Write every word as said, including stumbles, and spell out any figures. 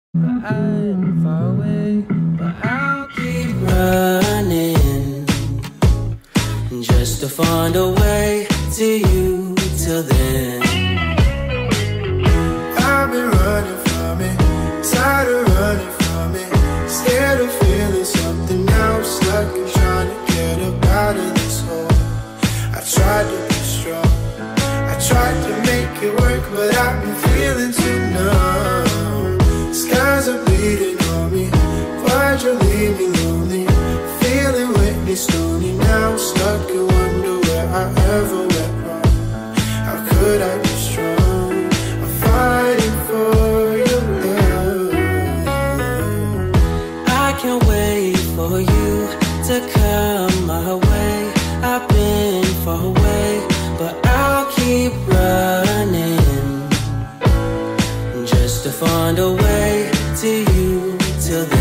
I'm far away, but I'll keep running just to find a way to you till then. I've been running from it, tired of running from it, scared of feeling something else, like I'm trying to get up out of this hole. I tried to be strong, I tried to make it work, but I've been feeling too numb. Skies are bleeding on me, why'd you leave me lonely? Feeling wetly stony now, stuck and wonder where I ever went wrong. How could I be strong? I'm fighting for your love. I can't wait for you to come my way. I've been far away, but I'll keep running just to find a way to you till then.